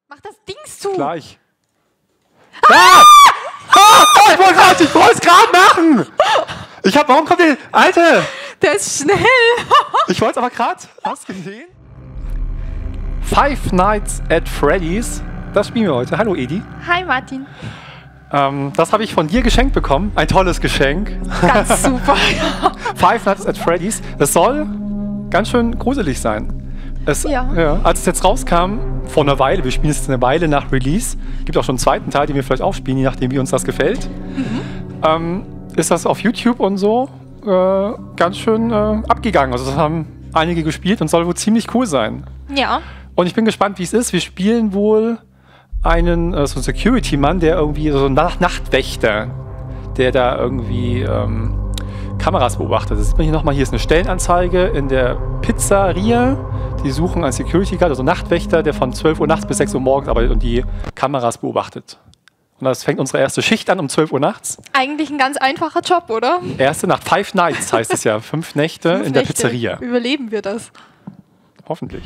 Mach das Dings zu. Gleich. Ah! Ich wollte es gerade machen. Warum kommt der? Alter! Der ist schnell. Ich wollte es aber gerade. Hast du gesehen? Five Nights at Freddy's. Das spielen wir heute. Hallo Edi. Hi Martin. Das habe ich von dir geschenkt bekommen. Ein tolles Geschenk. Ganz super. Five Nights at Freddy's. Das soll ganz schön gruselig sein. Ja, als es jetzt rauskam, vor einer Weile, wir spielen es jetzt eine Weile nach Release, gibt auch schon einen zweiten Teil, den wir vielleicht aufspielen, je nachdem, wie uns das gefällt, ist das auf YouTube und so ganz schön abgegangen. Also das haben einige gespielt und soll wohl ziemlich cool sein. Ja. Und ich bin gespannt, wie es ist. Wir spielen wohl einen so einen Security-Mann, der irgendwie so ein Nachtwächter, der da irgendwie Kameras beobachtet. Das sieht man hier nochmal. Hier ist eine Stellenanzeige in der Pizzeria. Die suchen einen Security Guard, also Nachtwächter, der von 12 Uhr nachts bis 6 Uhr morgens arbeitet und die Kameras beobachtet. Und das fängt unsere erste Schicht an um 12 Uhr nachts. Eigentlich ein ganz einfacher Job, oder? Erste Nacht, 5 Nights heißt es ja. 5 Nächte in der Pizzeria. Überleben wir das? Hoffentlich.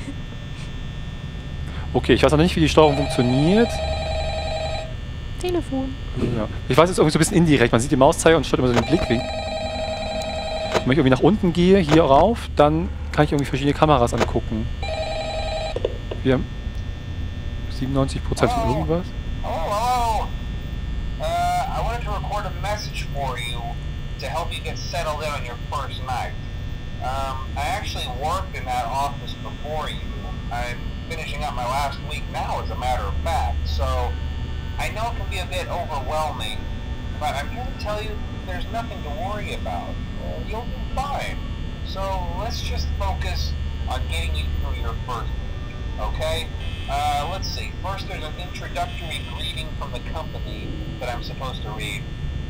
Okay, ich weiß noch nicht, wie die Steuerung funktioniert. Telefon. Ja. Ich weiß jetzt irgendwie so ein bisschen indirekt. Man sieht die Mauszeiger und steuert immer so den Blickwinkel. Wenn ich irgendwie nach unten gehe, hier rauf, dann kann ich irgendwie verschiedene Kameras angucken. Wir haben 97% von irgendwas. Hello. I wanted to record a message for you to help you get settled in on your first night. I actually worked in that office before you. I'm finishing up my last week now, as a matter of fact, so I know it can be a bit overwhelming, but I'm here to tell you there's nothing to worry about. You'll be fine. So let's just focus on getting you through your first week, okay? Let's see. First, there's an introductory greeting from the company that I'm supposed to read.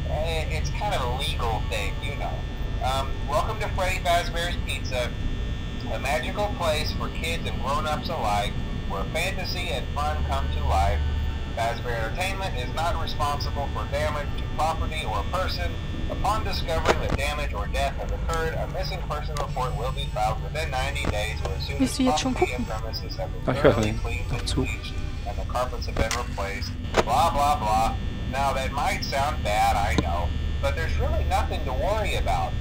It's kind of a legal thing, you know. Welcome to Freddy Fazbear's Pizza, a magical place for kids and grown-ups alike, where fantasy and fun come to life. Fazbear Entertainment is not responsible for damage to property or person. Upon discovering that damage or death has occurred, a missing person report will be filed within 90 days or as soon as property and premises have been thoroughly cleaned and bleached and the carpets have been replaced. Blah, blah, blah. Now, that might sound bad, I know, but there's really nothing to worry about.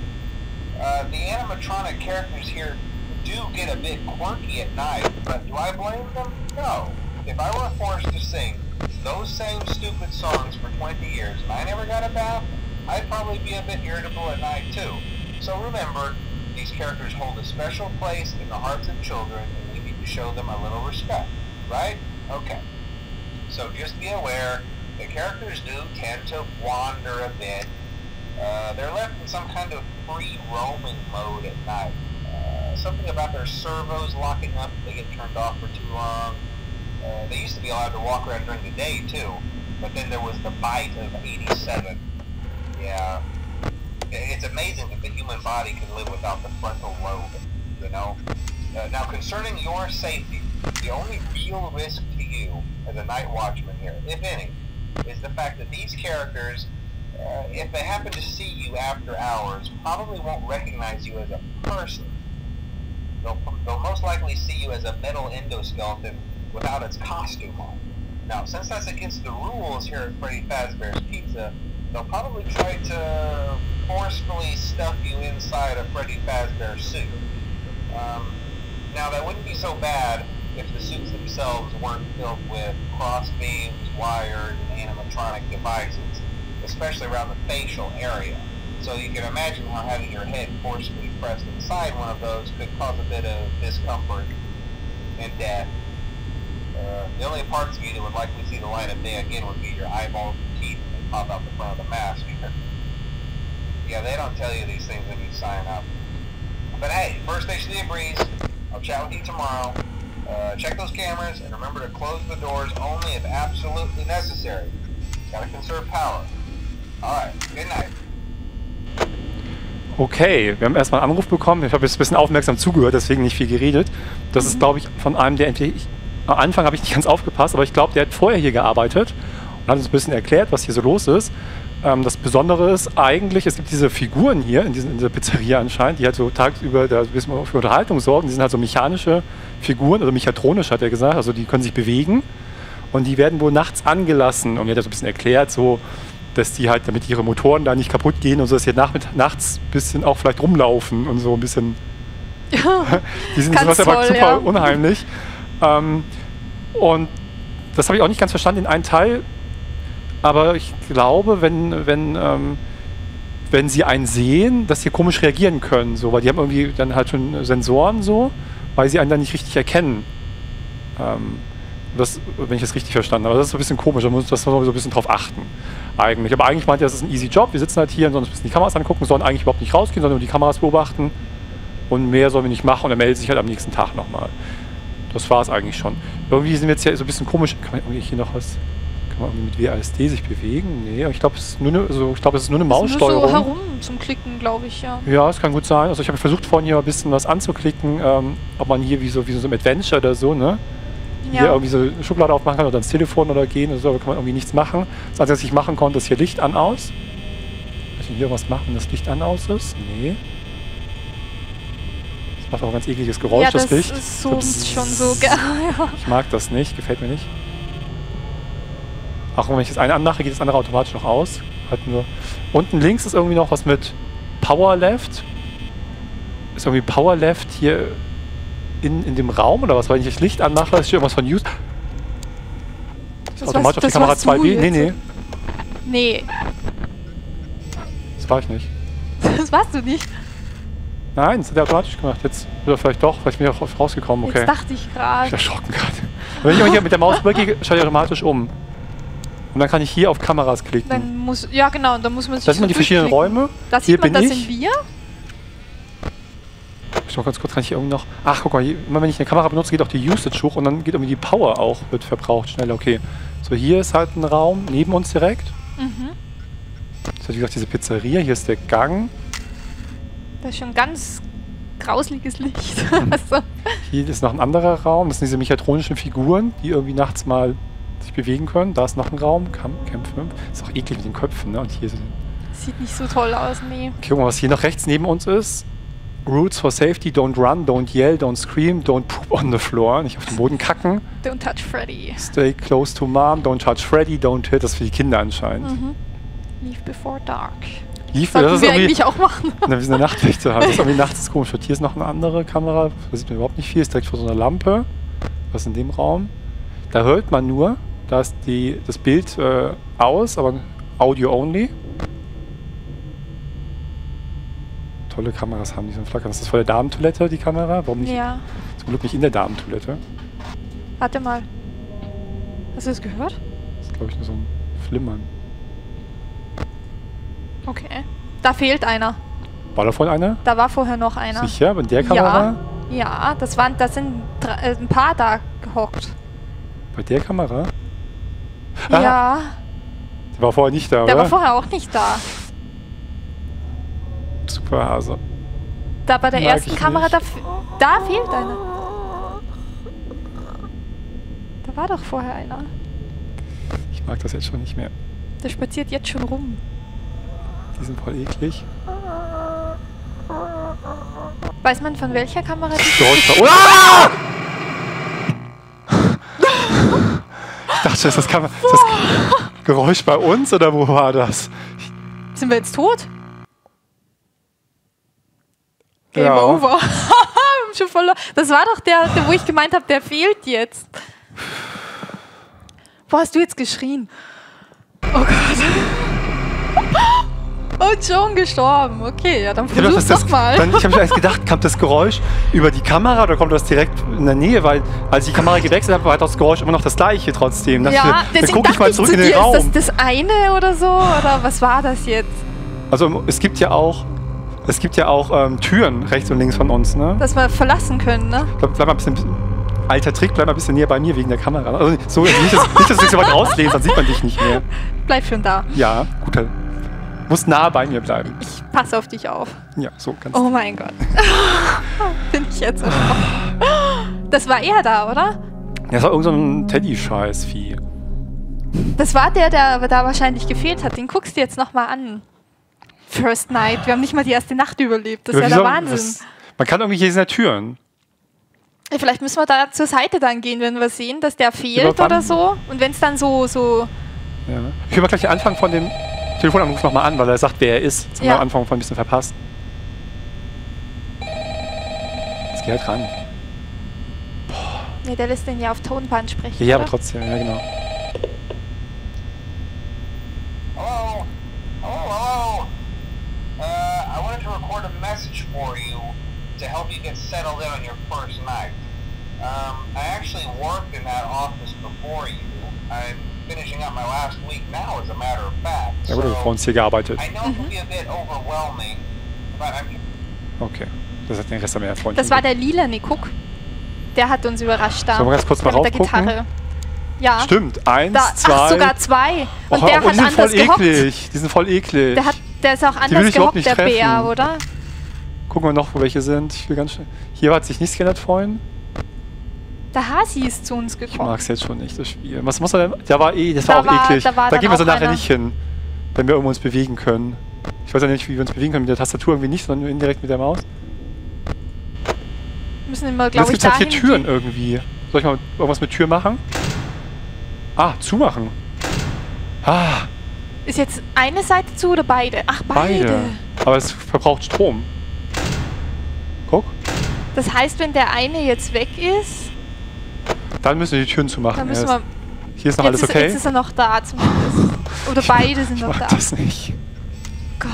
The animatronic characters here do get a bit quirky at night, but do I blame them? No. If I were forced to sing those same stupid songs for 20 years and I never got a bath, I'd probably be a bit irritable at night too. So remember, these characters hold a special place in the hearts of children and we need to show them a little respect, right? Okay. So just be aware, the characters do tend to wander a bit. They're left in some kind of free roaming mode at night. Something about their servos locking up if they get turned off for too long. They used to be allowed to walk around during the day too, but then there was the bite of 87. Yeah, it's amazing that the human body can live without the frontal lobe, you know? Now, concerning your safety, the only real risk to you as a night watchman here, if any, is the fact that these characters, if they happen to see you after hours, probably won't recognize you as a person. They'll most likely see you as a metal endoskeleton without its costume on. Now, since that's against the rules here at Freddy Fazbear's Pizza, they'll probably try to forcefully stuff you inside a Freddy Fazbear suit. Now, that wouldn't be so bad if the suits themselves weren't filled with cross beams, wires, and animatronic devices, especially around the facial area. So you can imagine how having your head forcefully pressed inside one of those could cause a bit of discomfort and death. The only parts of you that would likely see the light of day again would be your eyeballs and teeth that pop out the front of the mask. Yeah, they don't tell you these things when you sign up. But hey, first station of the breeze. I'll chat with you tomorrow. Check those cameras and remember to close the doors only if absolutely necessary. Gotta conserve power. Alright, good night. Okay, wir haben erstmal einen Anruf bekommen. Ich habe jetzt ein bisschen aufmerksam zugehört, deswegen nicht viel geredet. Das ist, glaube ich, von einem, der entweder... Am Anfang habe ich nicht ganz aufgepasst, aber ich glaube, der hat vorher hier gearbeitet und hat uns ein bisschen erklärt, was hier so los ist. Das Besondere ist eigentlich, es gibt diese Figuren hier in dieser Pizzeria anscheinend, die halt so tagsüber da ein bisschen für Unterhaltung sorgen. Die sind halt so mechanische Figuren, also mechatronisch hat er gesagt, also die können sich bewegen. Und die werden wohl nachts angelassen. Und er hat ja so ein bisschen erklärt, so, dass die halt, damit ihre Motoren da nicht kaputt gehen und so, dass sie nachts ein bisschen auch vielleicht rumlaufen und so ein bisschen. Die sind sowas aber super unheimlich. Und das habe ich auch nicht ganz verstanden in einem Teil. Aber ich glaube, wenn sie einen sehen, dass sie komisch reagieren können. So, weil die haben irgendwie dann halt schon Sensoren so, weil sie einen dann nicht richtig erkennen. Das, wenn ich das richtig verstanden habe. Das ist so ein bisschen komisch, da muss man so ein bisschen drauf achten. Eigentlich. Aber eigentlich meint er, das ist ein easy Job. Wir sitzen halt hier und sollen uns ein bisschen die Kameras angucken, sollen eigentlich überhaupt nicht rausgehen, sondern nur die Kameras beobachten. Und mehr sollen wir nicht machen und er meldet sich halt am nächsten Tag nochmal. Das war es eigentlich schon. Irgendwie sind wir jetzt hier so ein bisschen komisch. Kann man irgendwie hier noch was? Kann man irgendwie mit WASD sich bewegen? Nee, ich glaube, es ist nur eine Maussteuerung. Nur so herum zum Klicken, glaube ich, ja. Ja, das kann gut sein. Also ich habe versucht vorhin hier ein bisschen was anzuklicken, ob man hier wie so im Adventure oder so, ne? Hier irgendwie so eine Schublade aufmachen kann oder ans Telefon oder gehen oder so, aber kann man irgendwie nichts machen. Das Einzige, was ich machen konnte, ist hier Licht an, aus. Kann ich denn hier irgendwas machen, wenn das Licht an, aus ist? Nee. Das macht auch ein ganz ekliges Geräusch, ja, das Licht. Ist so schon so. Ja. Ich mag das nicht, gefällt mir nicht. Auch wenn ich das eine anmache, geht das andere automatisch noch aus. Halt nur. Unten links ist irgendwie noch was mit Power Left. Ist irgendwie Power Left hier in dem Raum oder was? Weil ich das Licht anmache, ist hier irgendwas von Use. Das automatisch auf die Kamera 2B? Nee. Das war ich nicht. Das warst du nicht. Nein, das hat er automatisch gemacht. Jetzt oder vielleicht doch, vielleicht bin ich auch rausgekommen. Okay. Jetzt dachte ich gerade. Ich bin erschrocken gerade. Wenn ich hier mit der Maus rübergehe, schalte ich automatisch um. Und dann kann ich hier auf Kameras klicken. Dann muss, ja genau, dann muss man sich. Das sind die verschiedenen Räume. Da sieht man, das sind wir. Ich noch ganz kurz, kann ich hier irgendwie noch. Ach, guck mal, immer wenn ich eine Kamera benutze, geht auch die Usage hoch und dann geht irgendwie die Power auch, wird verbraucht schneller. Okay. So, hier ist halt ein Raum neben uns direkt. Mhm. Das ist, wie gesagt, diese Pizzeria. Hier ist der Gang. Das ist schon ganz grausliches Licht. Also. Hier ist noch ein anderer Raum. Das sind diese mechatronischen Figuren, die irgendwie nachts mal sich bewegen können. Da ist noch ein Raum. Camp 5. Ist auch eklig mit den Köpfen, ne? Und hier sind. Sieht nicht so toll aus, nee. Okay, guck mal, was hier noch rechts neben uns ist. Rules for safety, don't run, don't yell, don't scream, don't poop on the floor. Nicht auf den Boden kacken. Don't touch Freddy. Stay close to mom, don't touch Freddy, don't hit. Das ist für die Kinder anscheinend. Mhm. Leave before dark. Das wir eigentlich auch machen. Na, wir sind eine Nachtwächter. Das ist irgendwie nachts ist komisch. Hier ist noch eine andere Kamera. Da sieht man überhaupt nicht viel. Ist direkt vor so einer Lampe. Was ist in dem Raum? Da hört man nur. Da ist das Bild aus, aber Audio only. Tolle Kameras haben die so ein Flackern. Das ist vor der Damentoilette, die Kamera. Warum nicht? Ja. Zum Glück nicht in der Damentoilette. Warte mal. Hast du das gehört? Das ist, glaube ich, nur so ein Flimmern. Okay. Da fehlt einer. War da vorhin einer? Da war vorher noch einer. Sicher? Bei der Kamera? Ja, das sind ein paar da gehockt. Bei der Kamera? Ja. Der war vorher nicht da, oder? Der war vorher auch nicht da. Super Hase. Da bei der ersten Kamera, da fehlt einer. Da war doch vorher einer. Ich mag das jetzt schon nicht mehr. Der spaziert jetzt schon rum. Die sind voll eklig. Weiß man von welcher Kamera die Geräusch bei uns. Ich dachte, ist das Geräusch bei uns oder wo war das? Sind wir jetzt tot? Game Ja. over. Schon voll. Das war doch der, wo ich gemeint habe, der fehlt jetzt. Wo hast du jetzt geschrien? Oh Gott. Und schon gestorben. Okay, ja, dann versuch's doch mal. Ich habe mir erst gedacht, kommt das Geräusch über die Kamera oder kommt das direkt in der Nähe? Weil als ich die Kamera gewechselt habe, war das Geräusch immer noch das gleiche trotzdem. Ja, dann gucke ich mal zurück in den Raum. Ist das eine oder so? Oder was war das jetzt? Also es gibt ja auch Türen rechts und links von uns, ne? Dass wir verlassen können, ne? Bleib mal ein bisschen, alter Trick, bleib mal ein bisschen näher bei mir wegen der Kamera. Also so, nicht, dass du dich so weit rauslehnst, dann sieht man dich nicht mehr. Bleib schon da. Ja, gut. Musst nah bei mir bleiben. Ich passe auf dich auf. Ja, so ganz. Oh mein Gott. Bin ich jetzt erschrocken. Das war er da, oder? Das war irgend so ein Teddy-Scheiß-Vieh. Das war der da wahrscheinlich gefehlt hat. Den guckst du jetzt nochmal an. First Night. Wir haben nicht mal die erste Nacht überlebt. Das ist ja der Wahnsinn. Man kann irgendwie hier in der Türen. Ja, vielleicht müssen wir da zur Seite dann gehen, wenn wir sehen, dass der fehlt oder so. Und wenn es dann so... Ja. Ich höre mal gleich den Anfang von dem Telefonanruf nochmal an, weil er sagt, wer er ist. Jetzt haben wir am Anfang von ein bisschen verpasst. Jetzt geh halt ran. Nee, der lässt den ja auf Tonband sprechen. Ja, aber trotzdem, ja genau. Hello? Hello? I wanted to record a message for you to help you get settled in on your first night. I actually worked in that office before you. I'm finishing up my last week now, as a matter of fact. Ja, wurde vor uns hier gearbeitet. I know it can be a bit overwhelming, but I'm... Okay, das hat den Rest mehr Freunde. Das war der lilane, guck. Der hat uns überrascht da. Sollen wir ganz kurz mal mit der raufgucken? Gitarre. Ja. Stimmt, 1, Da, 2. ach, sogar 2. Und Oh, der hat die sind anders voll gehockt. eklig. Die sind voll eklig. Der ist auch will anders ich überhaupt gehockt, nicht der Bär, treffen. oder? Gucken wir noch, wo welche sind. Ich will ganz schnell. Hier hat sich nichts geändert vorhin. Der Hasi ist zu uns Ich gekommen. mag es jetzt schon nicht, das Spiel. Was muss er denn? Das war Da auch war- eklig. da war Da dann gehen wir so auch nachher einer. nicht hin, wenn wir irgendwo uns bewegen können. Ich weiß ja nicht, wie wir uns bewegen können mit der Tastatur irgendwie nicht, sondern nur indirekt mit der Maus. Müssen immer, Jetzt glaube ich, gibt es halt dahin hier Türen gehen. irgendwie. Soll ich mal irgendwas mit Tür machen? Ah, zumachen. Ah, Ist jetzt eine Seite zu oder beide? Ach, beide. aber es verbraucht Strom. Guck, Das heißt, wenn der eine jetzt weg ist, dann müssen wir die Türen zumachen. dann müssen erst. wir... Hier ist noch alles okay. Jetzt ist er noch da zumindest. Oder beide sind Ich noch mag da. das nicht. Gott.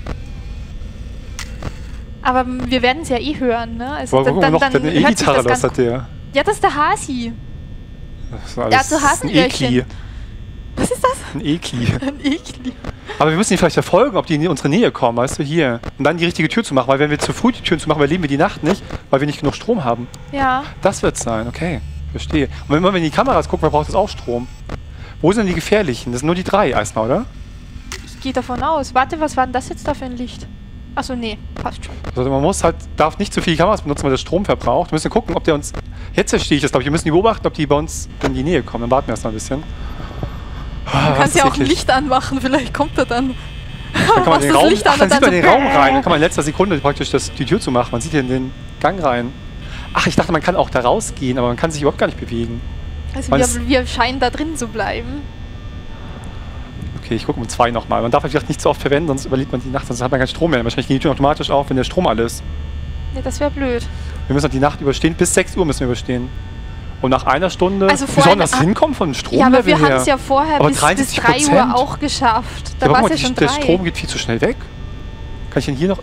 Aber wir werden es ja eh hören, ne? Also Aber guck mal noch, der hat eine hört sich E-Gitarre, das das ganz- hat der. Ja, das ist der Hasi. Das ist alles Der hat so das ist ein Hasenöhrchen. Ekli. Was ist das? Ein Ekli. Ein Ekli. Aber wir müssen die vielleicht verfolgen, ob die in unsere Nähe kommen, weißt du, hier. Und dann die richtige Tür zu machen, weil wenn wir zu früh die Türen zu machen, erleben wir die Nacht nicht, weil wir nicht genug Strom haben. Ja. Das wird sein, okay. Verstehe. Und wenn wir in die Kameras gucken, braucht es auch Strom. Wo sind denn die gefährlichen? Das sind nur die 3 erstmal, oder? Ich gehe davon aus. Warte, was war denn das jetzt da für ein Licht? Achso, nee, passt schon. Also man darf nicht zu viele Kameras benutzen, weil das Strom verbraucht. Wir müssen gucken, ob der uns... Jetzt verstehe ich das, glaube ich. Wir müssen die beobachten, ob die bei uns in die Nähe kommen. Dann warten wir erstmal ein bisschen. Du kannst ja auch ein Licht anmachen, vielleicht kommt er dann. Dann kann man Machst den das Raum, Licht an ach, dann und sieht man dann den so Raum rein. Dann kann man in letzter Sekunde praktisch die Tür zumachen. Man sieht hier in den Gang rein. Ach, ich dachte, man kann auch da rausgehen, aber man kann sich überhaupt gar nicht bewegen. Also Weil es- wir scheinen da drin zu bleiben. Okay, ich gucke um 2 nochmal. Man darf vielleicht nicht so oft verwenden, sonst überlebt man die Nacht, sonst hat man keinen Strom mehr. Wahrscheinlich gehen die Türen automatisch auf, wenn der Strom alle ist. Nee, das wäre blöd. Wir müssen die Nacht überstehen. Bis 6 Uhr müssen wir überstehen. Und nach einer Stunde... Also wie vor soll einer- das hinkommen von Stromlevel Ja, aber wir her? haben es ja vorher Aber bis 73%. 3 Uhr auch geschafft. Da Ja, war aber es ja guck mal, schon der 3. Strom geht viel zu schnell weg. Kann ich denn hier noch...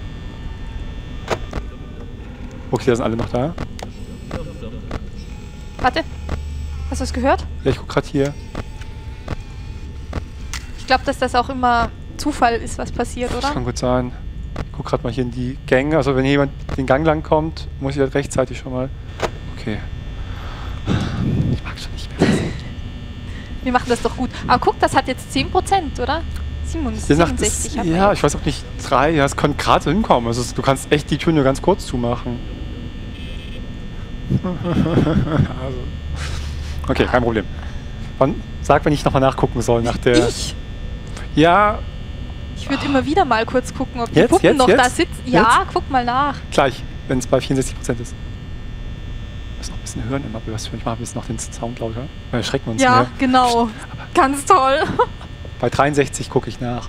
Okay, da sind alle noch da. Warte. Hast du es gehört? Ja, ich gucke gerade hier. Ich glaube, dass das auch immer Zufall ist, was passiert, Das oder? kann gut sein. Ich gucke gerade mal hier in die Gänge. Also wenn jemand den Gang lang kommt, muss ich halt rechtzeitig schon mal... Okay. Ich mag schon nicht mehr. Wir machen das doch gut. Aber guck, das hat jetzt 10%, oder? 67 haben wir ja, jetzt. ich weiß auch nicht, 3, ja, es kann gerade hinkommen. Also du kannst echt die Tür nur ganz kurz zumachen. Also. Okay, kein Problem. Sag, wenn ich nochmal nachgucken soll nach der... Ich? Ja, Ich würde immer wieder mal kurz gucken, ob die Jetzt? Puppen Jetzt? noch da Jetzt? sitzen. Ja, guck mal nach. gleich, wenn es bei 64% ist. Wir müssen noch ein bisschen hören immer, was für ich mache, ein bisschen noch den Sound lauter. Dann erschrecken wir uns Ja, mehr. genau. Ganz toll. Bei 63 gucke ich nach.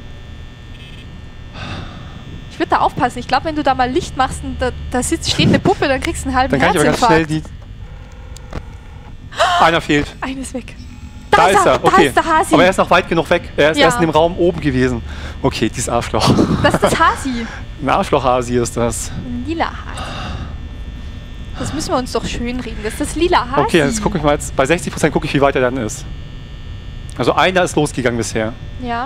Ich würde da aufpassen. Ich glaube, wenn du da mal Licht machst und steht eine Puppe, dann kriegst du einen halben Dann kann ich aber ganz schnell Herzinfarkt. die... Einer fehlt. Eines weg. Da ist er, Da okay. ist der Hasi. Aber er ist noch weit genug weg. Er ist Ja. erst in dem Raum oben gewesen. Okay, dieses Arschloch. Das ist das Hasi. Ein Arschloch-Hasi ist das. Ein lila Hasi. Das müssen wir uns doch schön reden. Das ist das lila Hasi. Okay, jetzt gucke ich mal jetzt. Bei 60% gucke ich, wie weit er dann ist. Also einer ist losgegangen bisher. Ja,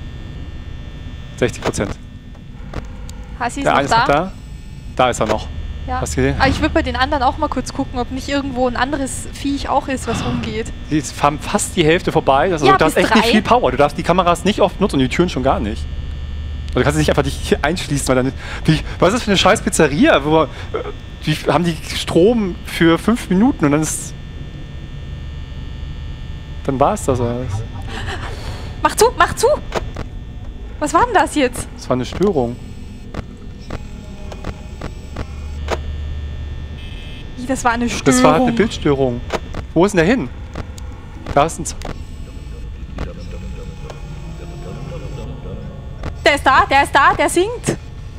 60%. Hasi ist Der noch eine ist da. noch da. Da ist er noch. Ja. Hast du gesehen? Aber ich würde bei den anderen auch mal kurz gucken, ob nicht irgendwo ein anderes Viech auch ist, was rumgeht. Die haben fast die Hälfte vorbei. Also Ja, du hast bis echt nicht 3. viel Power. Du darfst die Kameras nicht oft nutzen und die Türen schon gar nicht. Also du kannst nicht einfach dich hier einschließen, weil dann... Was ist das für eine scheiß Pizzeria? Die haben die Strom für 5 Minuten und dann ist... Dann war es das alles. Mach zu, mach zu! Was war denn das jetzt? Das war eine Störung. Wie, das war eine Störung? Das war eine Bildstörung. Wo ist denn der hin? Da ist ein... Der ist da, der singt.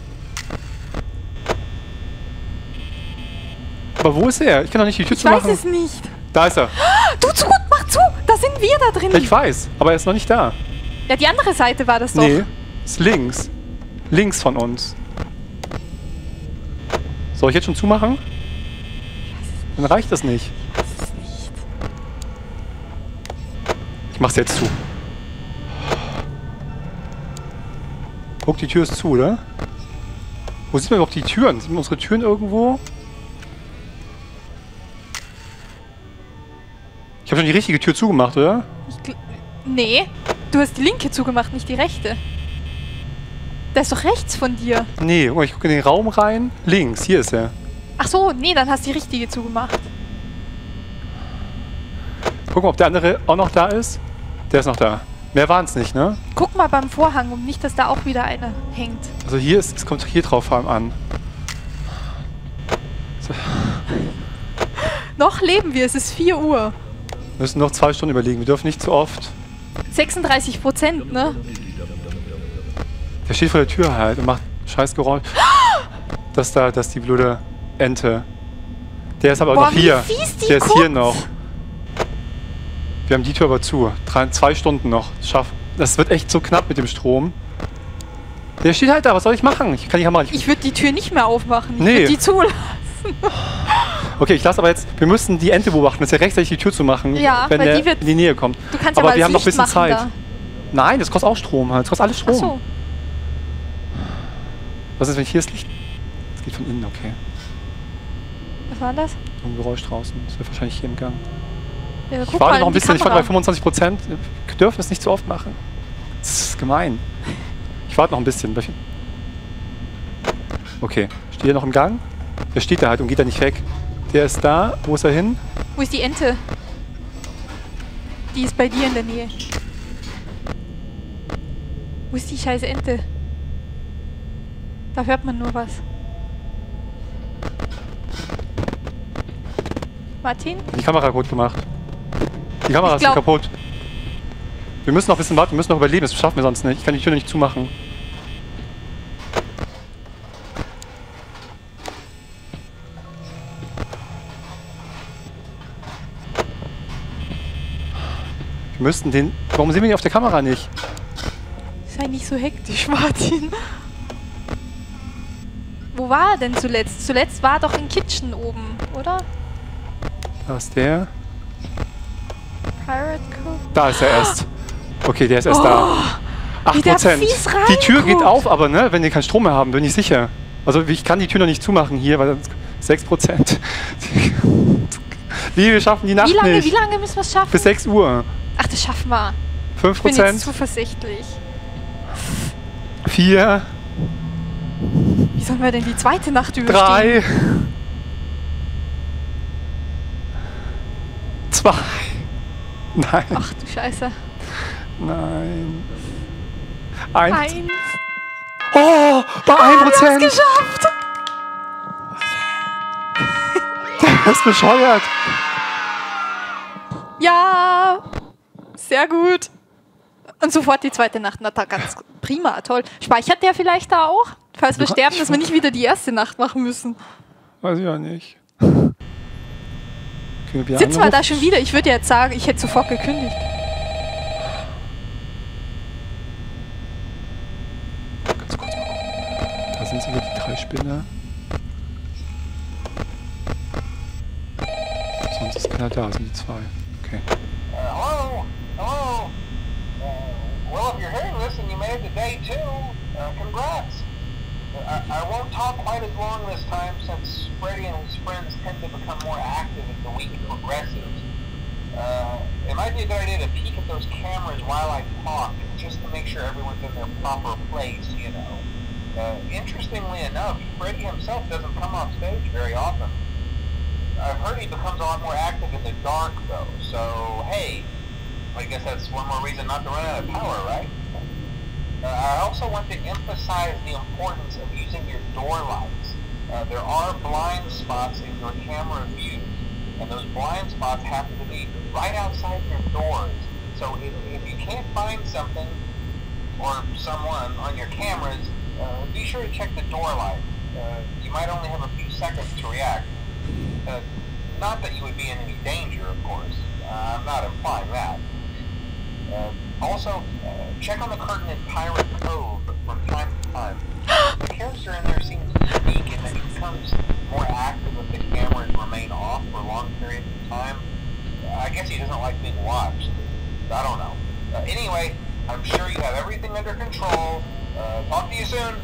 Aber wo ist er? Ich kann doch nicht die Tür Ich zumachen. weiß es nicht. Da ist er. Du zu, mach zu! Da sind wir da drin. Ich weiß, aber er ist noch nicht da. Ja, die andere Seite war das doch. Nee, ist links. Links von uns. Soll ich jetzt schon zumachen? Dann reicht das nicht. Ich weiß es nicht. Ich mach's jetzt zu. Guck, die Tür ist zu, oder? Wo sieht man überhaupt die Türen? Sind unsere Türen irgendwo? Ich habe schon die richtige Tür zugemacht, oder? Nee, du hast die linke zugemacht, nicht die rechte. Der ist doch rechts von dir. Nee, guck mal, ich gucke in den Raum rein. Links, hier ist er. Ach so, nee, dann hast du die richtige zugemacht. Guck mal, ob der andere auch noch da ist. Der ist noch da. Mehr waren es nicht, ne? Guck mal beim Vorhang, um nicht, dass da auch wieder eine hängt. Also hier ist, es kommt hier drauf an. So. Noch leben wir, es ist 4 Uhr. Wir müssen noch 2 Stunden überlegen. Wir dürfen nicht zu oft. 36%, ne? Der steht vor der Tür halt und macht scheiß Geräusch. Das ist die blöde Ente. Der ist aber Boah, noch hier. wie fies die Der ist guckt. hier noch. Wir haben die Tür aber zu. 2 Stunden noch. Das wird echt so knapp mit dem Strom. Der steht halt da. Was soll ich machen? Ich kann die Kamera nicht... Ich würde die Tür nicht mehr aufmachen. Ich Nee. würde die zulassen. Okay, ich lasse aber jetzt... Wir müssen die Ente beobachten. Es ist ja rechtzeitig die Tür zu machen, Ja, wenn weil der die wird- in die Nähe kommt. Du kannst aber ja mal wir haben noch ein Licht bisschen machen Zeit. da. Nein, das kostet auch Strom. Das kostet alles Strom. Ach so. Was ist, wenn ich hier das Licht... Das geht von innen, okay. Was war das? Ein Geräusch draußen. Das wird wahrscheinlich hier im Gang. Ja, guck Ich warte mal noch ein in die bisschen, ich warte Kamera. bei 25%. Wir dürfen es nicht zu oft machen. Das ist gemein. Ich warte noch ein bisschen. Okay, steht er noch im Gang? Der steht da halt und geht da nicht weg. Der ist da. Wo ist er hin? Wo ist die Ente? Die ist bei dir in der Nähe. Wo ist die scheiß Ente? Da hört man nur was. Martin? Die Kamera kaputt gemacht. Die Kamera ist kaputt. Wir müssen noch ein bisschen warten, wir müssen noch überleben. Das schaffen wir sonst nicht. Ich kann die Tür nicht zumachen. Wir müssten den... Warum sehen wir ihn auf der Kamera nicht? Sei nicht so hektisch, Martin. Wo war er denn zuletzt? Zuletzt war er doch im Kitchen oben, oder? Da ist der. Pirate Cove? Da ist er erst. Okay, der ist erst da. wie der 8%. fies Die Tür geht reinguckt. auf, aber ne, wenn wir keinen Strom mehr haben, bin ich sicher. Also ich kann die Tür noch nicht zumachen hier, weil 6%. Wie, wir schaffen die Nacht Wie nicht. lange müssen wir es schaffen? Bis 6 Uhr. Ach, das schaffen wir. Ich bin jetzt 5%. zuversichtlich. 4. Wie sollen wir denn die zweite Nacht überstehen? 3. 2. Nein. Ach du Scheiße. Nein. 1. 1. Oh, bei 1%. Geschafft! Das ist bescheuert. Ja! Sehr gut. Und sofort die zweite Nacht. Na, da ganz prima, toll. Speichert der vielleicht da auch? Falls wir Ja, sterben, dass wir nicht wieder die erste Nacht machen müssen. Weiß ich ja nicht. Sitzen wir da schon wieder? Ich würde jetzt sagen, ich hätte sofort gekündigt. Ganz kurz mal gucken. Da sind sie wieder, die 3 Spinner. Sonst ist keiner da, sind die 2. Okay. Hello? Hello? Well, if you're hearing this and you made it to day 2, congrats. I won't talk quite as long this time since Freddy and his friends tend to become more active as the week progresses. It might be a good idea to peek at those cameras while I talk, just to make sure everyone's in their proper place, you know. Interestingly enough, Freddy himself doesn't come off stage very often. I've heard he becomes a lot more active in the dark, though, so hey, I guess that's one more reason not to run out of power, right? I also want to emphasize the importance of using your door lights. There are blind spots in your camera views, and those blind spots happen to be right outside your doors. So if you can't find something or someone on your cameras, be sure to check the door light. You might only have a few seconds to react. Not that you would be in any danger, of course. I'm not implying that. Also, check on the curtain in Pirate Cove from time to time. The character in there seems unique in that he becomes more active if the cameras remain off for long periods of time. I guess he doesn't like being watched. I don't know. Anyway, I'm sure you have everything under control. Talk to you soon.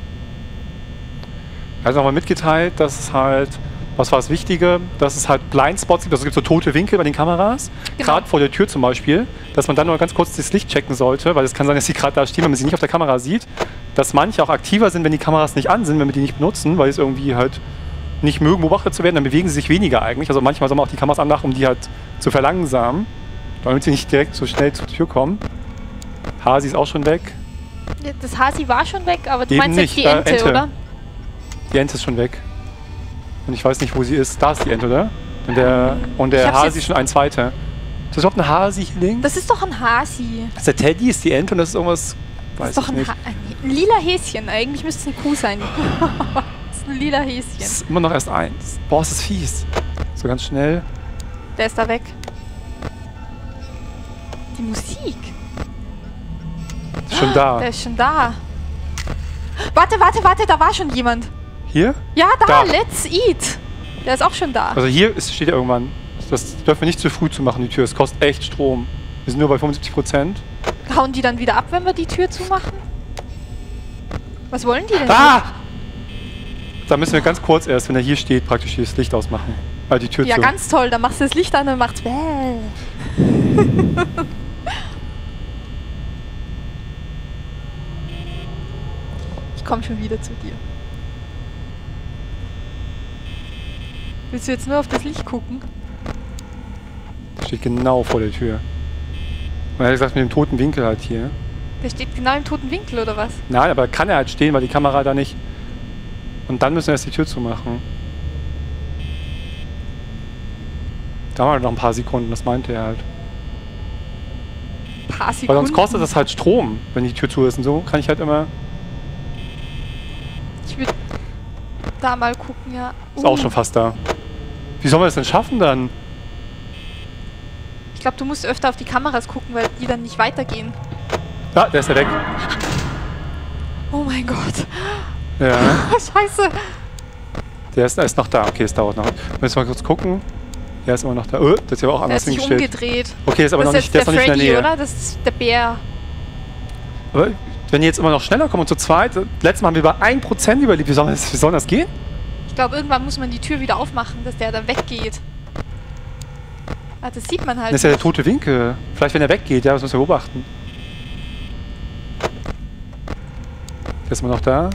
Also nochmal mitgeteilt, dass es halt, was war das Wichtige, dass es halt Blindspots gibt, also es gibt so tote Winkel bei den Kameras, Genau. gerade vor der Tür zum Beispiel, dass man dann nur ganz kurz das Licht checken sollte, weil es kann sein, dass sie gerade da stehen, wenn man sie nicht auf der Kamera sieht, dass manche auch aktiver sind, wenn die Kameras nicht an sind, wenn wir die nicht benutzen, weil sie es irgendwie halt nicht mögen, beobachtet zu werden, dann bewegen sie sich weniger eigentlich, also manchmal soll man auch die Kameras anmachen, um die halt zu verlangsamen, damit sie nicht direkt so schnell zur Tür kommen. Hasi ist auch schon weg. Ja, das Hasi war schon weg, aber du Eben meinst jetzt nicht, die Ente, Ente. oder? Die Ente ist schon weg. Und ich weiß nicht, wo sie ist. Da ist die Ente, oder? Und der Ich hab's Hasi jetzt- schon ein zweiter. Ist das überhaupt ein Hasi hier links? Das ist doch ein Hasi. Das ist der Teddy, ist die Ente und das ist irgendwas. Das Weiß ist doch ich ein, nicht. ein lila Häschen. Eigentlich müsste es eine Kuh sein. Das ist ein lila Es Häschen. ist immer noch erst eins. Boah, ist das fies. So ganz schnell. Der ist da weg. Die Musik. Ist schon da. Der ist schon da. Warte, da war schon jemand. Hier? Ja, da, Da. let's eat. Der ist auch schon da. Also hier steht ja irgendwann. Das dürfen wir nicht zu früh zu machen, die Tür. Es kostet echt Strom. Wir sind nur bei 75%. Hauen die dann wieder ab, wenn wir die Tür zumachen? Was wollen die denn? Ah! Da müssen wir ganz kurz erst, wenn er hier steht, praktisch hier das Licht ausmachen. Die Tür Ja, zu. ganz toll. Dann machst du das Licht an und macht's bäh. Ich komm schon wieder zu dir. Willst du jetzt nur auf das Licht gucken? Steht genau vor der Tür. Und er hat gesagt, mit dem toten Winkel halt hier. Der steht genau im toten Winkel, oder was? Nein, aber kann er halt stehen, weil die Kamera da nicht. Und dann müssen wir erst die Tür zumachen. Da haben wir noch ein paar Sekunden, das meinte er halt. Ein paar Sekunden. Weil sonst kostet das halt Strom, wenn die Tür zu ist. Und so kann ich halt immer. Ich würde da mal gucken, ja. Ist auch schon fast da. Wie sollen wir das denn schaffen dann? Ich glaube, du musst öfter auf die Kameras gucken, weil die dann nicht weitergehen. Ja, der ist ja weg. Oh mein Gott. Ja, Scheiße. der ist noch da. Okay, es dauert noch. Müssen wir mal kurz gucken. Der ist immer noch da. Oh, das ist ja auch Der hat anders sich hingestellt. umgedreht. Okay, ist aber Das noch ist nicht, der jetzt ist noch der nicht in der Freddy, Nähe. oder? Das ist der Bär. Aber wenn die jetzt immer noch schneller kommen und zu zweit, letztes Mal haben wir über 1% überlebt. Wie soll das gehen? Ich glaube, irgendwann muss man die Tür wieder aufmachen, dass der dann weggeht. Ah, das sieht man halt. Das ist ja der nicht. tote Winkel. Vielleicht, wenn er weggeht, ja, das müssen wir beobachten. Der ist immer noch da.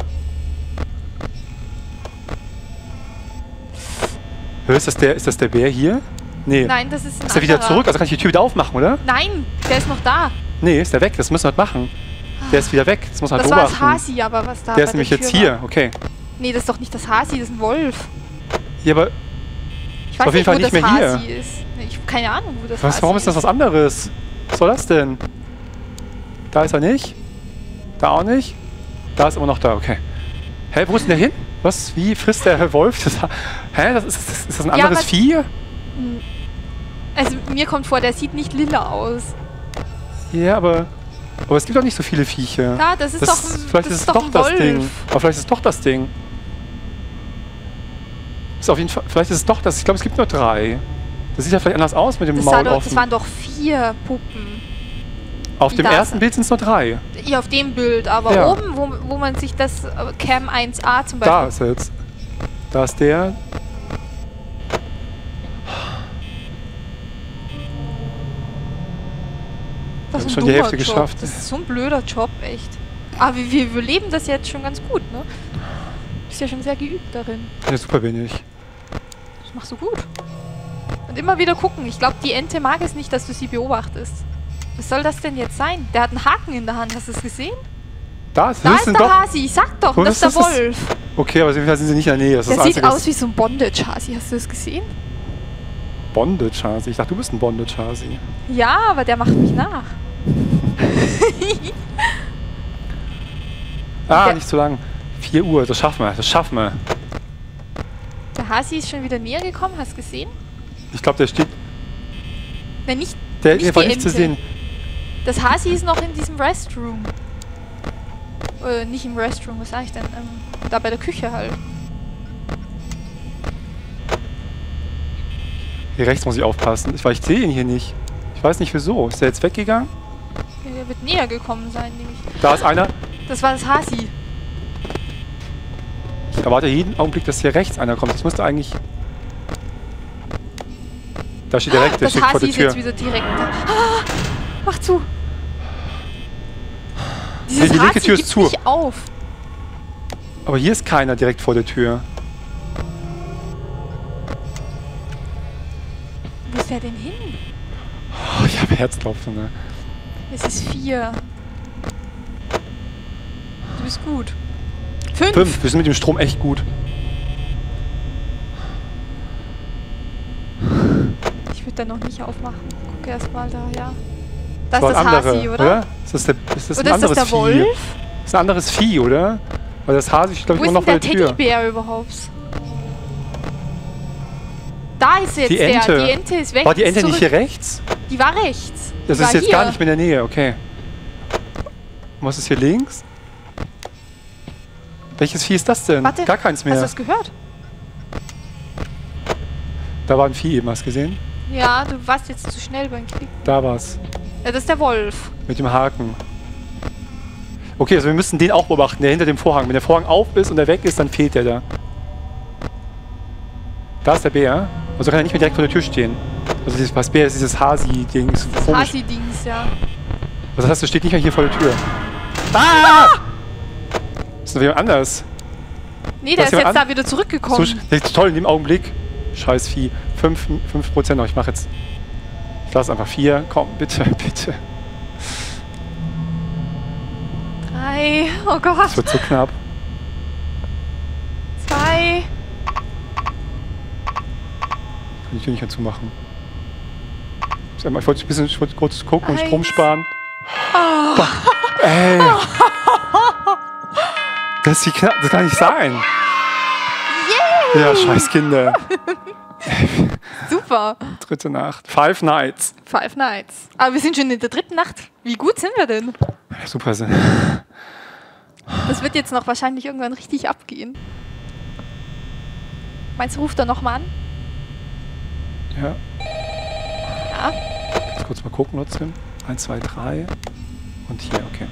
Hör, ist das der Bär hier? Nee. Nein, das ist ein Ist der wieder anderer. zurück? Also kann ich die Tür wieder aufmachen, oder? Nein, der ist noch da. Nee, ist der weg. Das müssen wir halt machen. Der ist wieder weg. Das muss man halt Das war beobachten. das Hasi, aber was da Der bei ist nämlich der jetzt Tür hier. war. Okay. Nee, das ist doch nicht das Hasi, das ist ein Wolf. Ja, aber Ich weiß auf jeden Fall nicht, wo nicht das mehr Hasi ist. Nee, ich habe keine Ahnung, wo das was, Hasi warum ist das was anderes? Was soll das denn? Da ist er nicht. Da auch nicht. Da ist immer noch da. Okay. Hä, wo ist denn der hin? Was? Wie frisst der Wolf? Ist das ein anderes was- Vieh? Also mir kommt vor, der sieht nicht lila aus. Ja, aber es gibt doch nicht so viele Viecher. Ja, das ist doch ein, vielleicht das ist es doch doch ein das Wolf. Ding. Aber vielleicht ist es doch das Ding. Ist auf jeden Fall, vielleicht ist es doch das. Ich glaube, es gibt nur 3. Das sieht ja vielleicht anders aus mit dem Das, Maul das offen. waren doch 4 Puppen. Auf die dem da ersten sind. Bild sind es nur 3. Ja, auf dem Bild, aber Ja. oben, wo man sich das Cam 1A zum Beispiel... Da ist er jetzt. Da ist der. Das haben ist schon ein die dummer Hälfte Job. geschafft. Das ist so ein blöder Job, echt. Aber wir überleben das jetzt schon ganz gut, ne? Du bist ja schon sehr geübt darin. Ja, super wenig. Das machst du gut. Und immer wieder gucken. Ich glaube, die Ente mag es nicht, dass du sie beobachtest. Was soll das denn jetzt sein? Der hat einen Haken in der Hand. Hast du es gesehen? Da Da ist der Hasi. Ich sag doch, Wo das ist der ist das? Wolf. Okay, aber sind sie nicht in der Nähe. Das ist Der das sieht Einzige. aus wie so ein Bondage-Hasi. Hast du das gesehen? Bondage-Hasi. Ich dachte, du bist ein Bondage-Hasi. Ja, aber der macht mich nach. Der- Nicht zu lang. 4 Uhr, das schaffen wir. Das schaffen wir. Der Hasi ist schon wieder näher gekommen. Hast du gesehen? Ich glaube, der steht... Nein, nicht, Der nicht war die nicht zu Ente. sehen. Das Hasi ist noch in diesem Restroom. Nicht im Restroom, was sag ich denn? Da bei der Küche halt. Hier rechts muss ich aufpassen. Weil ich sehe ihn hier nicht. Ich weiß nicht wieso. Ist der jetzt weggegangen? Der wird näher gekommen sein, nämlich. Da ist einer. Das war das Hasi. Ich erwarte jeden Augenblick, dass hier rechts einer kommt. Das müsste eigentlich... Da steht direkt, der Das steht vor Hasi der ist Tür. jetzt wieder direkt da. Ah, mach zu! Die linke Hasi Tür ist gibt zu. nicht auf. Aber hier ist keiner direkt vor der Tür. Wo ist der denn hin? Oh, ich habe Herzklopfen, ne? Es ist 4. Du bist gut. 5. 5. Wir sind mit dem Strom echt gut. Ich würde da noch nicht aufmachen. Guck erst mal da, ja. Da Das ist war das ein anderer, Hasi, oder? Ist das, ist das Oder ein ist das anderes der Vieh? Wolf? Das ist ein anderes Vieh, oder? Weil das Hasi steht, glaube Wo ich, ist immer noch denn vor der der Tür. Teddybär überhaupt? Da ist jetzt Die Ente. der. Die Ente ist weg. War die ist Ente nicht zurück. hier rechts? Die war rechts. Das Die ist war jetzt hier. gar nicht mehr in der Nähe, okay. Und was ist hier links? Welches Vieh ist das denn? Warte, Gar keins hast du mehr. das gehört? Da war ein Vieh eben, hast du gesehen? Ja, du warst jetzt zu schnell beim Klick. Da war's. Ja, das ist der Wolf. Mit dem Haken. Okay, also wir müssen den auch beobachten, der hinter dem Vorhang. Wenn der Vorhang auf ist und er weg ist, dann fehlt der da. Da ist der Bär. Also kann er nicht mehr direkt vor der Tür stehen. Also das Bär ist dieses Hasi-Ding. Das Hasi-Dings, ja. Was heißt, du steht nicht mehr hier vor der Tür. Ah! Ist noch jemand anders. Nee, der Was ist jetzt jemand da wieder zurückgekommen. So, das ist toll in dem Augenblick. Scheiß Vieh. 5% noch. Ich mache jetzt... Ich lasse einfach 4. Komm, bitte, bitte. 3. Oh Gott. Das wird so knapp. 2. Kann die Tür nicht mehr zumachen. Ich wollte kurz gucken und 1. Strom sparen. Oh. Ey! Das kann nicht sein. Yay! Ja, scheiß Kinder. Super. Dritte Nacht. 5 Nights. 5 Nights. Aber wir sind schon in der 3. Nacht. Wie gut sind wir denn? Ja, super. Das wird jetzt noch wahrscheinlich irgendwann richtig abgehen. Meinst du, ruft er nochmal an? Ja. Ja. Jetzt kurz mal gucken trotzdem. 1, 2, 3. Und hier, okay.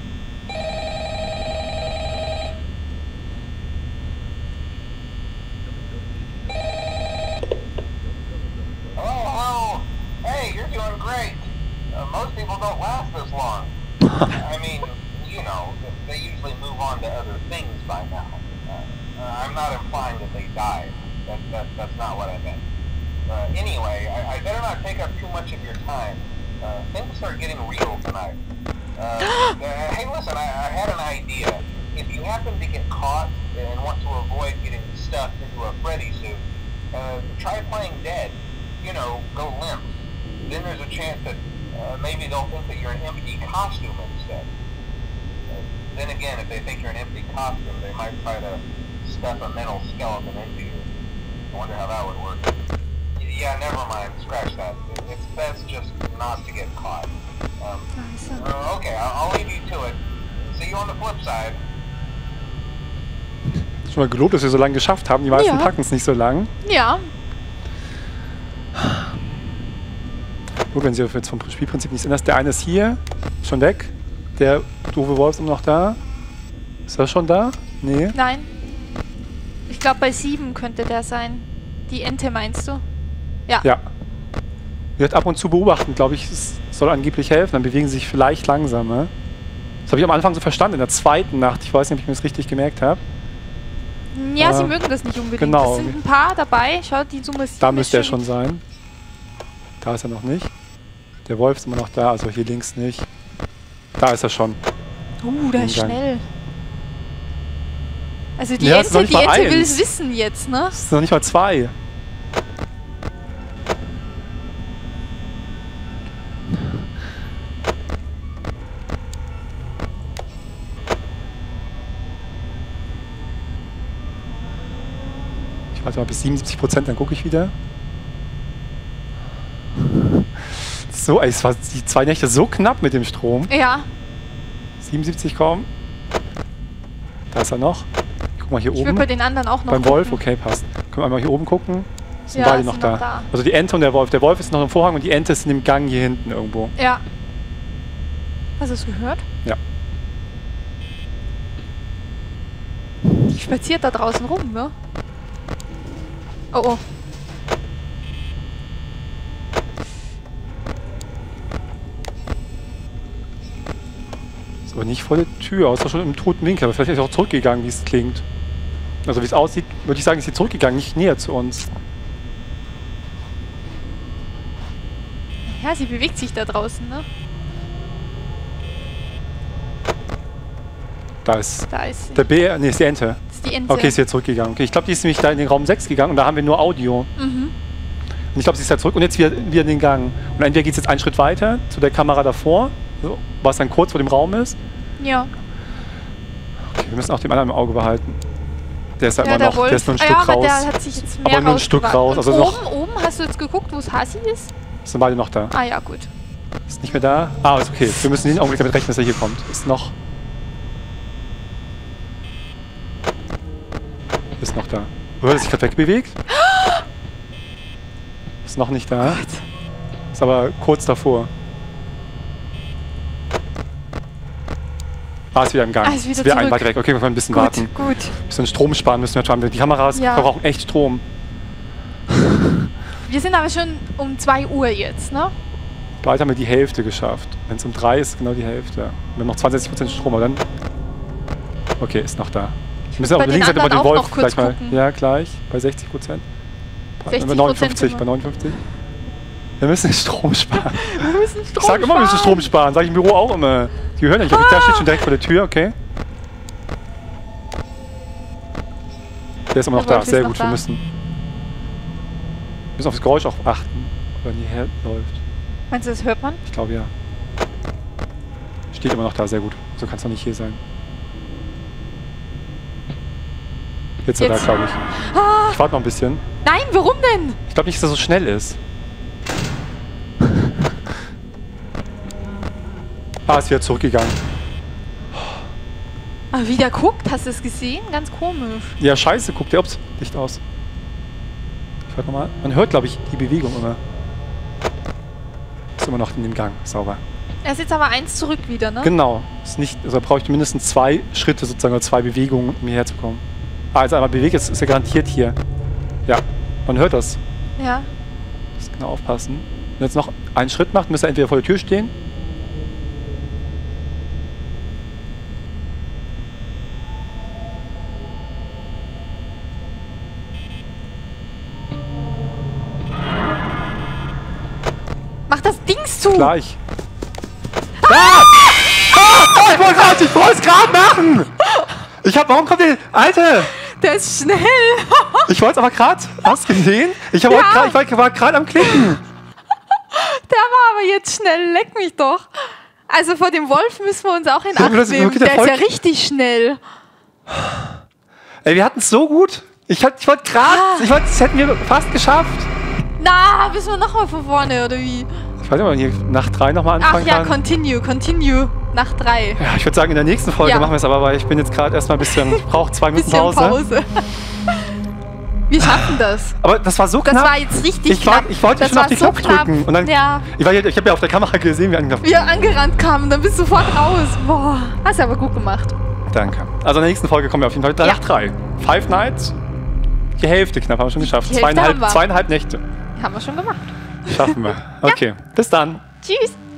Oh, hey, you're doing great. Most people don't last this long. I mean, you know, they usually move on to other things by now. I'm not implying that they died. That's not what I meant. Anyway, I better not take up too much of your time. Things are getting real tonight. Hey, listen, I had an idea. If you happen to get caught and want to avoid getting stuffed into a Freddy suit, try playing dead. You know, go limp. Then there's a chance that maybe they'll think that you're an empty costume instead. Then again, if they think you're an empty costume, they might try to stuff a mental skeleton into you. I wonder how that would work. Yeah, never mind. Scratch that. It's best just not to get caught. Okay, I'll leave you to it. See you on the flip side. Schon mal gelobt, dass wir so lange geschafft haben. Die meisten packen es nicht so lang. Ja. Gut, wenn sie jetzt vom Spielprinzip nichts ändern. Der eine ist hier, schon weg. Der doofe Wolf ist immer noch da. Ist er schon da? Nee. Nein. Ich glaube, bei 7 könnte der sein. Die Ente meinst du? Ja. Ja. Wird ab und zu beobachten, glaube ich, es soll angeblich helfen. Dann bewegen sie sich vielleicht langsamer. Das habe ich am Anfang so verstanden, in der 2. Nacht. Ich weiß nicht, ob ich mir das richtig gemerkt habe. Ja, sie mögen das nicht unbedingt. Genau. Es sind ein paar dabei. Schau, die Summe ist. Da müsste er schon sein. Da ist er noch nicht. Der Wolf ist immer noch da, also hier links nicht. Da ist er schon. Der ist schnell. Also die Ja, es ist noch Ente, nicht mal will eins. es wissen jetzt, ne? Das ist noch nicht mal 2. Ich warte mal bis 77%, dann gucke ich wieder. So, ey, es war die 2 Nächte so knapp mit dem Strom. Ja. 77 kaum. Da ist er noch. Guck mal hier Ich würde oben. bei den anderen auch noch Beim Wolf, gucken. okay, passt. Können wir einmal hier oben gucken? Sind Ja, beide sind noch noch da. da. Also die Ente und der Wolf. Der Wolf ist noch im Vorhang und die Ente ist in dem Gang hier hinten irgendwo. Ja. Hast du es gehört? Ja. Die spaziert da draußen rum, ne? Oh, oh. Ist aber nicht vor der Tür, außer schon im toten Winkel. Aber vielleicht ist er auch zurückgegangen, wie es klingt. Also wie es aussieht, würde ich sagen, ist sie zurückgegangen, nicht näher zu uns. Ja, sie bewegt sich da draußen, ne? Da ist Da ist sie. der Bär, nee, ist die Ente. Das ist die Ente. Okay, ist jetzt zurückgegangen. Okay, ich glaube, die ist nämlich da in den Raum 6 gegangen und da haben wir nur Audio. Mhm. Und ich glaube, sie ist da zurück und jetzt wieder in den Gang. Und entweder geht es jetzt einen Schritt weiter zu der Kamera davor, so, was dann kurz vor dem Raum ist. Ja. Okay, wir müssen auch den anderen im Auge behalten. Der ist da Ja, immer der noch, Wolf. der ist nur ein Ah, Stück ja, aber raus. der hat sich jetzt mehr Aber nur ein Stück raus. Und Also noch oben hast du jetzt geguckt, wo es Hasi ist? sind beide noch da. Ah ja, gut. Ist nicht mehr da? Ah, ist okay. Wir müssen jeden Augenblick damit rechnen, dass er hier kommt. Ist noch da. Oder hat er sich gerade wegbewegt? Ist noch nicht da. Ist aber kurz davor. Ah, ist wieder im Gang. Ah, ist wieder ein zurück. weiter weg. Okay, wir können ein bisschen Gut, warten. gut. Ein bisschen Strom sparen müssen wir jetzt haben. Die Kameras Ja. verbrauchen echt Strom. Wir sind aber schon um 2 Uhr jetzt, ne? Bald haben wir die Hälfte geschafft. Wenn es um 3 ist, genau die Hälfte. Wir haben noch 62% Strom, aber dann... Okay, ist noch da. Wir müssen bei auf der den linken Seite mal den anderen auch Wolf noch kurz gleich mal... gucken. Ja, gleich. Bei 60%. 60% Bei 59, sind wir. bei 59. Wir müssen den Strom sparen. Wir müssen Strom Ich sag immer, wir müssen Strom sparen. Sag ich im Büro auch immer. Die hören ja nicht. Der steht schon direkt vor der Tür, okay. Der ist immer noch Der da. Wolf ist Sehr noch gut, da. wir müssen auf das Geräusch auch achten, wenn die herläuft. Meinst du, das hört man? Ich glaube ja. Steht immer noch da, sehr gut. So kann es doch nicht hier sein. Jetzt ist er da, Jetzt. glaube ich. Ah, Ich warte noch ein bisschen. nein, warum denn? Ich glaube nicht, dass er so schnell ist. Ist wieder zurückgegangen. Aber wie der guckt, hast du es gesehen? Ganz komisch. Ja, scheiße, guckt der, ups, Licht aus. Ich warte nochmal. Man hört, glaube ich, die Bewegung immer. Ist immer noch in dem Gang, sauber. Er ist jetzt aber 1 zurück wieder, ne? Genau. Ist nicht, also da brauche ich mindestens 2 Schritte sozusagen oder 2 Bewegungen, um hierher zu kommen. Also einmal bewegt, ist er garantiert hier. Ja, man hört das. Ja. Muss genau aufpassen. Wenn er jetzt noch einen Schritt macht, müsste er entweder vor der Tür stehen. Mach das Dings zu! Gleich. Ah! Ah! Ich wollte es gerade machen! Warum kommt der... Alter! Der ist schnell! Ich wollte es aber gerade... Hast du gesehen? Ich war gerade am Klicken. Der war aber jetzt schnell, leck mich doch. Also vor dem Wolf müssen wir uns auch in Ja, Acht das- nehmen. okay, Der der ist ja Volk- richtig schnell. Ey, wir hatten es so gut. Ich wollte gerade... Das hätten wir fast geschafft. Na, müssen wir nochmal von vorne, oder wie? Ich weiß nicht, ob man hier nach 3 nochmal Ach anfangen ja, kann. continue. Nach 3. Ja, ich würde sagen, in der nächsten Folge Ja. machen wir es aber, weil ich bin jetzt gerade erstmal ein bisschen... Ich brauche 2 Minuten Bisschen Pause. Pause. Wir schaffen das. Aber das war so Das knapp. war jetzt richtig knapp. Ich wollte Das schon auf war den so Knopf knapp. drücken. Und dann, Ja. Ich habe ja auf der Kamera gesehen, wie angelaufen. Wie er angerannt kam, dann bist du sofort raus. Boah, hast du aber gut gemacht. Danke. Also in der nächsten Folge kommen wir auf jeden Fall Ja. nach 3. Five Nights. Die Hälfte knapp haben wir schon geschafft. Die Hälfte haben wir. 2,5 Nächte. Haben wir schon gemacht. Schaffen wir. Okay. Bis dann. Tschüss.